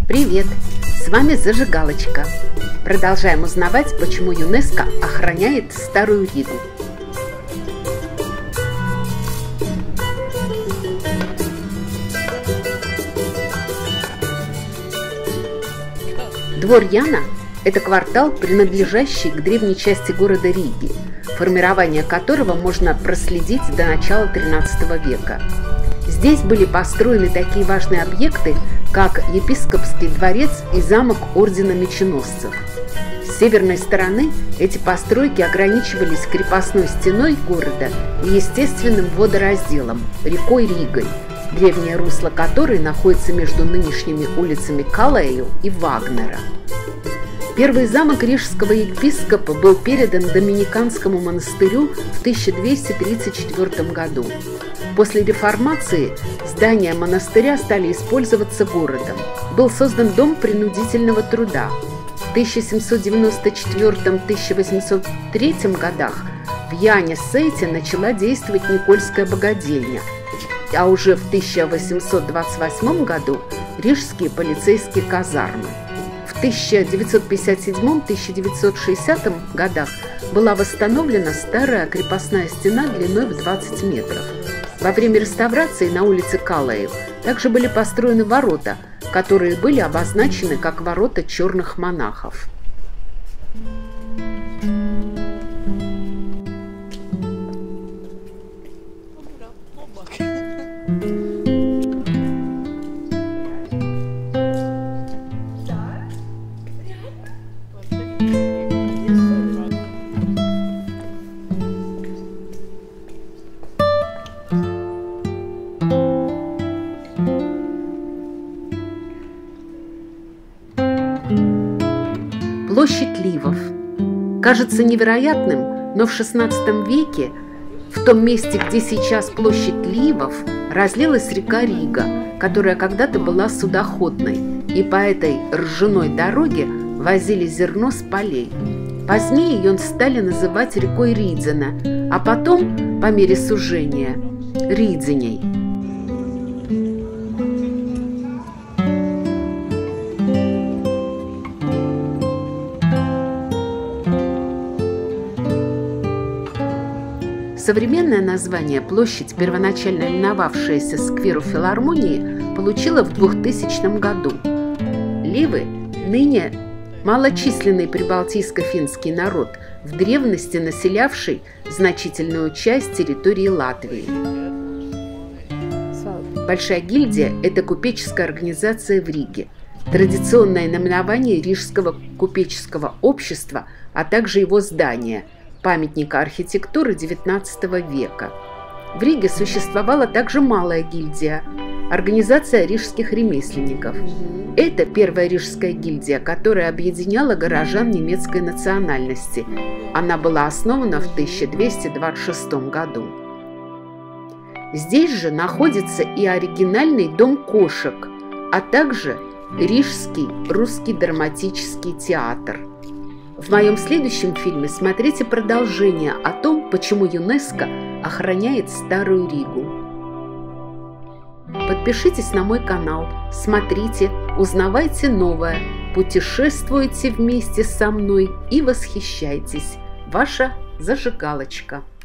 Привет! С вами Зажигалочка. Продолжаем узнавать, почему ЮНЕСКО охраняет Старую Ригу. Двор Яна – это квартал, принадлежащий к древней части города Риги, формирование которого можно проследить до начала XIII века. Здесь были построены такие важные объекты, как епископский дворец и замок ордена меченосцев. С северной стороны эти постройки ограничивались крепостной стеной города и естественным водоразделом – рекой Ригой, древнее русло которой находится между нынешними улицами Калею и Вагнера. Первый замок рижского епископа был передан Доминиканскому монастырю в 1234 году. После реформации здания монастыря стали использоваться городом. Был создан дом принудительного труда. В 1794-1803 годах в Яне-Сейте начала действовать Никольская богадельня, а уже в 1828 году рижские полицейские казармы. В 1957-1960 годах была восстановлена старая крепостная стена длиной в 20 метров. Во время реставрации на улице Калею также были построены ворота, которые были обозначены как ворота черных монахов. Площадь Ливов. Кажется невероятным, но в XVI веке в том месте, где сейчас площадь Ливов, разлилась река Рига, которая когда-то была судоходной, и по этой ржаной дороге возили зерно с полей. Позднее ее стали называть рекой Ридзена, а потом, по мере сужения, Ридзеней. Современное название площадь, первоначально именовавшаяся Скверу Филармонии, получила в 2000 году. Ливы ныне малочисленный прибалтийско-финский народ, в древности населявший значительную часть территории Латвии. Большая гильдия – это купеческая организация в Риге, традиционное наименование Рижского купеческого общества, а также его здания – памятника архитектуры XIX века. В Риге существовала также малая гильдия – организация рижских ремесленников. Это первая рижская гильдия, которая объединяла горожан немецкой национальности. Она была основана в 1226 году. Здесь же находится и оригинальный дом кошек, а также Рижский русский драматический театр. В моем следующем фильме смотрите продолжение о том, почему ЮНЕСКО охраняет Старую Ригу. Подпишитесь на мой канал, смотрите, узнавайте новое, путешествуйте вместе со мной и восхищайтесь. Ваша Зажигалочка.